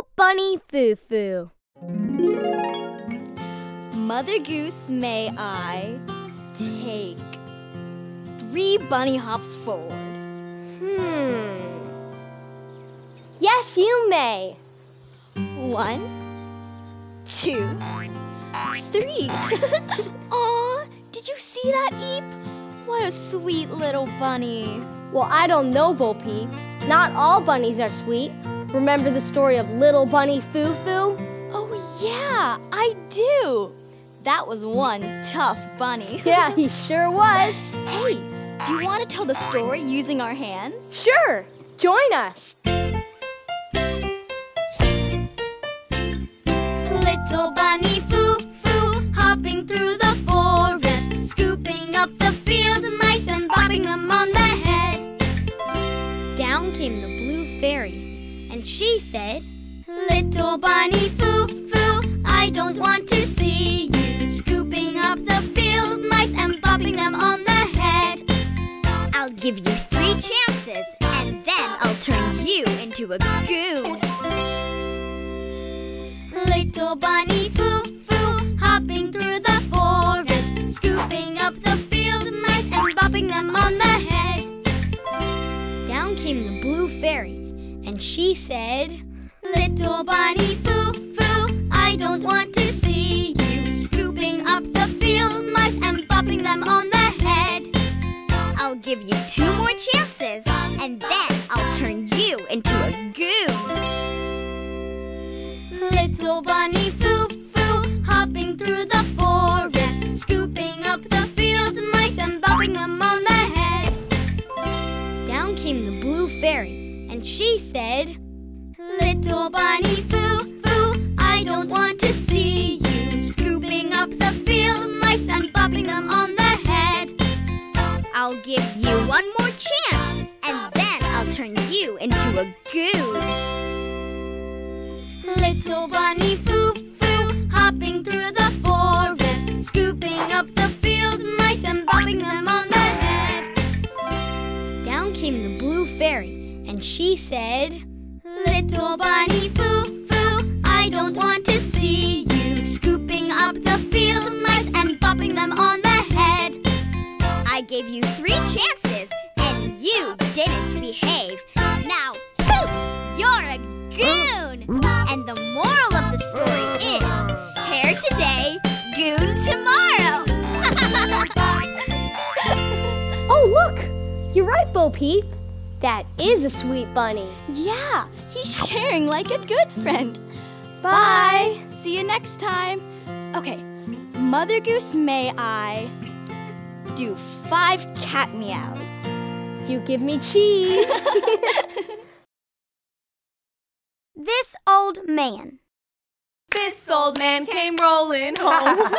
Little Bunny Foo-Foo. Mother Goose, may I take 3 bunny hops forward? Yes, you may. 1, 2, 3. Aw, did you see that, Eep? What a sweet little bunny. Well, I don't know, Bo Peep. Not all bunnies are sweet. Remember the story of Little Bunny Foo-Foo? Oh yeah, I do. That was one tough bunny. Yeah, he sure was. Hey, do you want to tell the story using our hands? Sure, join us. Little bunny Foo-Foo, hopping through the forest, scooping up the field mice and bopping them on the head. Down came the blue fairy, and she said, Little bunny Foo-Foo, I don't want to see you scooping up the field mice and bopping them on the head. I'll give you 3 chances, and then I'll turn you into a goon. Little bunny Foo-Foo, hopping through the forest, scooping up the field mice and bopping them on the head. Down came the blue fairy, and she said, Little bunny Foo-Foo, I don't want to see you scooping up the field mice and bopping them on the head. I'll give you 2 more chances, and then I'll turn you into a goon. Little bunny Foo-Foo, hopping through the forest, scooping up the field mice and bopping them on the head. Down came the blue fairy, and she said, Little bunny Foo-Foo, I don't want to see you scooping up the field mice and bopping them on the head. I'll give you 1 more chance, and then I'll turn you into a goon. Little bunny Foo-Foo, hopping through the forest, scooping up the field mice and bopping them on the head. Down came the blue fairy, and she said, Little bunny Foo-Foo, I don't want to see you scooping up the field mice and bopping them on the head. I gave you 3 chances, and you didn't behave. Now, poof, you're a goon! And the moral of the story is, hair today, goon tomorrow. Oh, look! You're right, Bo Peep. That is a sweet bunny. Yeah, he's sharing like a good friend. Bye. See you next time. Okay, Mother Goose, may I do 5 cat meows? If you give me cheese. This old man. This old man came rolling home.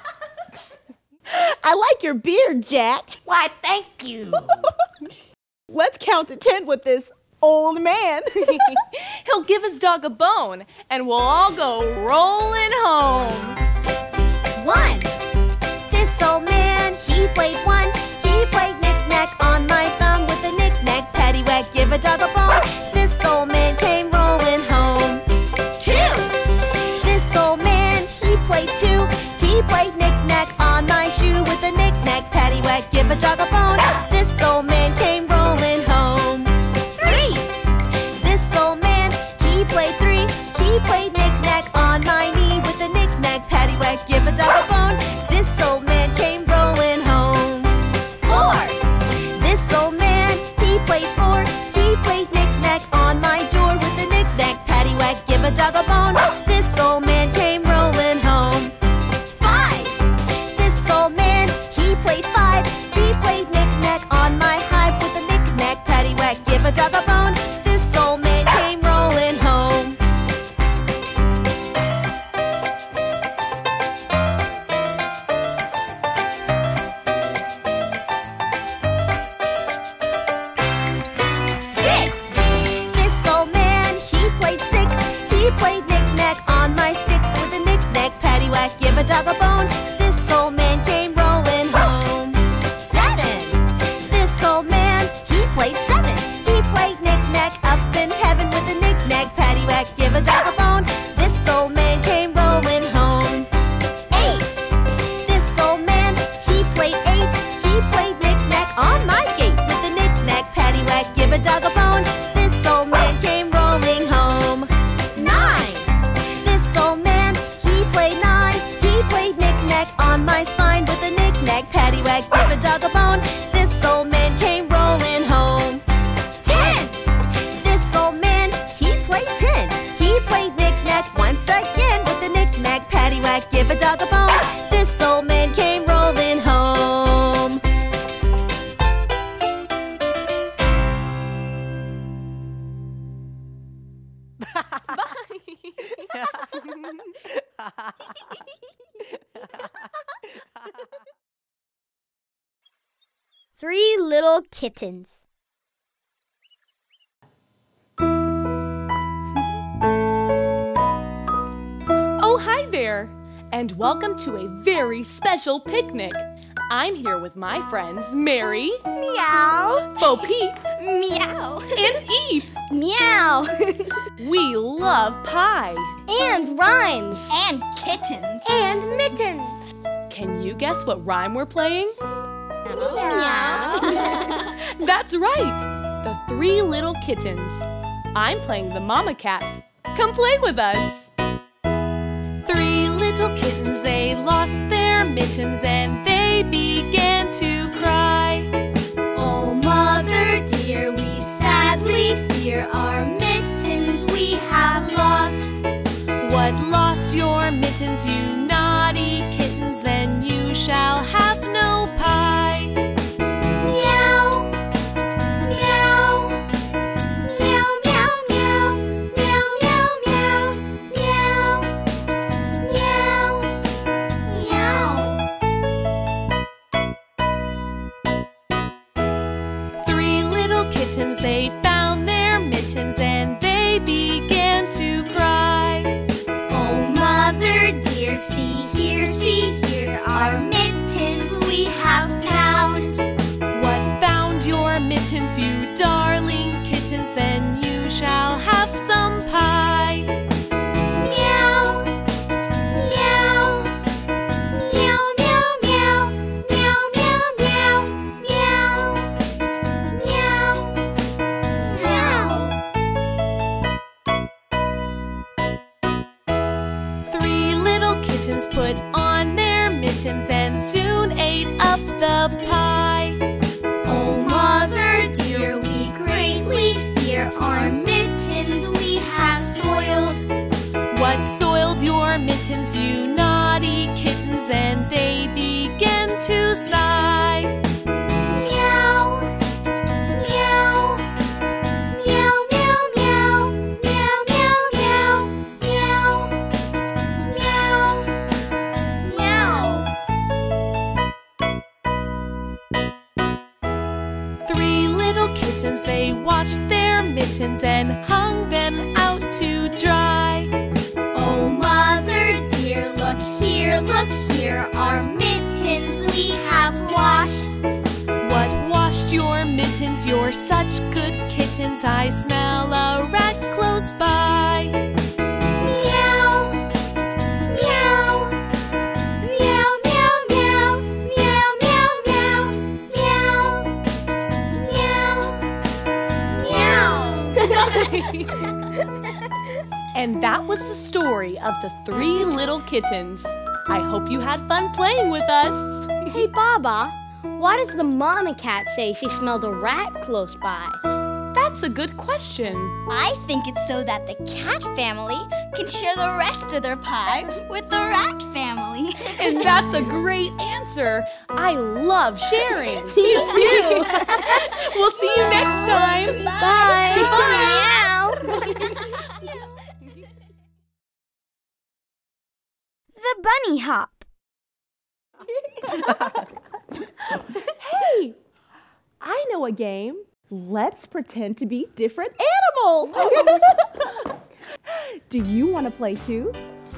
I like your beard, Jack. Why, thank you. Let's count to 10 with this old man. He'll give his dog a bone, and we'll all go rolling home. 1. This old man, he played 1. He played knick-knack on my thumb with a knick-knack, paddywhack, give a dog a bone. This old man came rolling home. 2. This old man, he played 2. He played knick-knack on my shoe with a knick-knack, paddywhack, give a dog a bone. This old man came rolling home. 3. This old man, he played 3. He played knick-knack on my knee with a knick-knack, paddywhack, give a dog a bone. This old man came rolling home. 4. This old man, he played 4. He played knick-knack on my door with a knick-knack, paddywhack, give a dog a bone. This old man came rolling home. 5. This old man, he played 5. He played knick-knack on my hive with a knick-knack, paddywhack, give a dog a bone. This old man came rolling home. Give a dog a bone. This old man came rolling home. 7. This old man, he played 7. He played knick-knack up in heaven with a knick-knack, paddywhack, give a dog a bone. This old man came rolling home. 8. This old man, he played 8. He played knick-knack on my gate with a knick-knack, paddywhack, give a dog a bone. This old man came rolling home. 9. This old man, he played 9. He played knick-knack on my spine with a knick-knack, paddywhack, give a dog a bone. This old man came rolling home. 10. This old man, he played 10. He played knick-knack once again with a knick-knack, paddywhack, give a dog a bone. This old man came rolling home. Three Little Kittens. Oh, hi there, and welcome to a very special picnic. I'm here with my friends Mary, Meow. Bo Peep, Meow. and Eve. Meow. We love pie. And rhymes. And kittens. And mittens. Can you guess what rhyme we're playing? Meow. That's right, the Three Little Kittens. I'm playing the mama cat. Come play with us. 3 little kittens, they lost their mittens and they began to cry. Oh, mother dear, we sadly fear our mittens we have lost. What lost your mittens, you naughty kittens? Then you shall have no pie. Meow. Meow. Meow, meow, meow. Meow, meow, meow. Meow. Meow. Meow. 3 little kittens, they found their mittens and they began to cry. Oh, mother dear, see here, our mittens we have found. What found your mittens, you darling kittens? Then you shall have some pie. Meow. Meow. Meow, meow, meow. Meow, meow, meow. Meow. Meow. 3 little kittens put on their mittens and soon ate up the pie. Oh, mother dear, we greatly fear our mittens we have soiled. What soiled your mittens, you naughty kittens? And they began to sigh. Meow. Meow. Meow, meow, meow. Meow, meow, meow. Meow. Meow. Meow. 3 little kittens, they washed their mittens and hung them out to dry. Oh, mother dear, look here, our mittens we have washed. What washed your mittens? You're such good kittens. I smell a rat close by. Meow. Meow. Meow, meow, meow. Meow, meow, meow. Meow. Meow. And that was the story of the 3 little kittens. I hope you had fun playing with us. Hey, Baba, why does the mama cat say she smelled a rat close by? That's a good question. I think it's so that the cat family can share the rest of their pie with the rat family. And that's a great answer. I love sharing. Me too. We'll see you next time. Bye. Meow. The bunny hop. Hey, I know a game. Let's pretend to be different animals. Do you want to play too?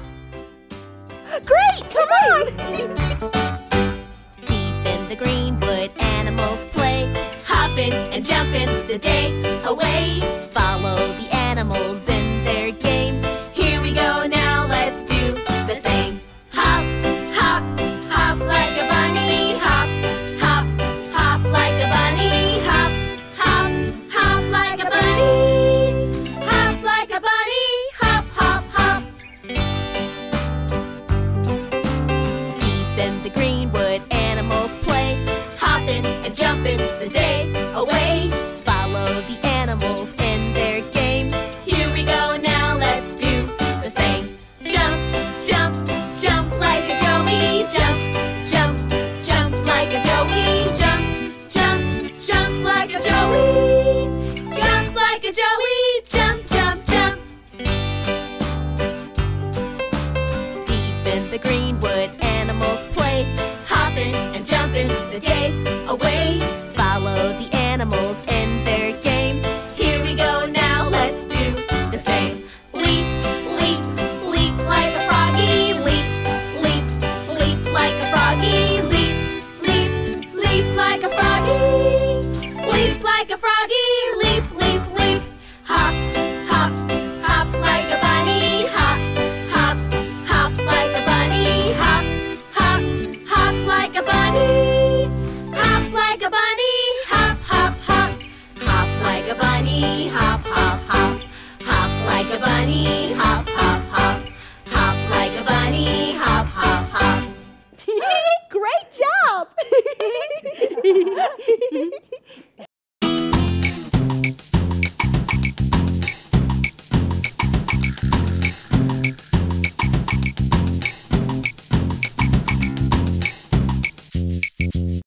Great, come on. Deep in the greenwood, animals play. Hop hopping and jumping the day away. Follow the animals in their game. Here we go now, let's do the same. Hop, hop, hop like a bunny. Hop, hop, hop like a bunny. Hop, hop, hop like a bunny. Hop like a bunny. Hop, hop, hop. Deep in the greenwood, animals play, hopping and jumping the day away. Follow the animals in their game. Here we go now, let's do the same. Jump, jump, jump like a joey. Jump, jump, jump like a joey. Jump, jump, jump like a joey. Jump like a joey. Jump, jump, jump. Deep in the greenwood, animals play, hopping and jumping the day away. Follow the animals in their game. Here we go now, let's do the same. Leap, leap, leap like a froggy. Leap, leap, leap like a froggy. Leap, leap, leap like a froggy. Leap like a froggy. Leap, leap, leap. Hop, hop, hop like a bunny. Hop, hop, hop like a bunny. Hop, hop, hop like a bunny. Hop like a bunny. Hop, hop, hop. Hop like a bunny. Hop, hop, hop. Hop like a bunny. Hop, hop, hop. Hop like a bunny. Hop, hop, hop. Great job!